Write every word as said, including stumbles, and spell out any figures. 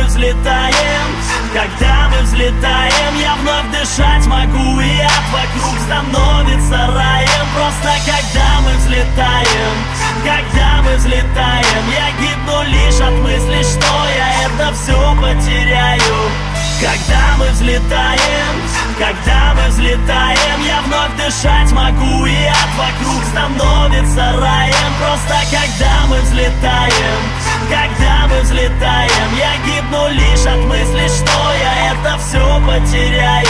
мы взлетаем, когда мы взлетаем, я вновь дышать могу, и ад вокруг становится раем. Просто когда мы взлетаем, когда мы взлетаем, я гибну лишь от мысли, что я это все потеряю. Когда мы взлетаем, когда мы взлетаем, я вновь дышать могу, и ад вокруг становится раем. Просто когда мы взлетаем, когда мы взлетаем, я гибну лишь от мысли, что я это все потеряю.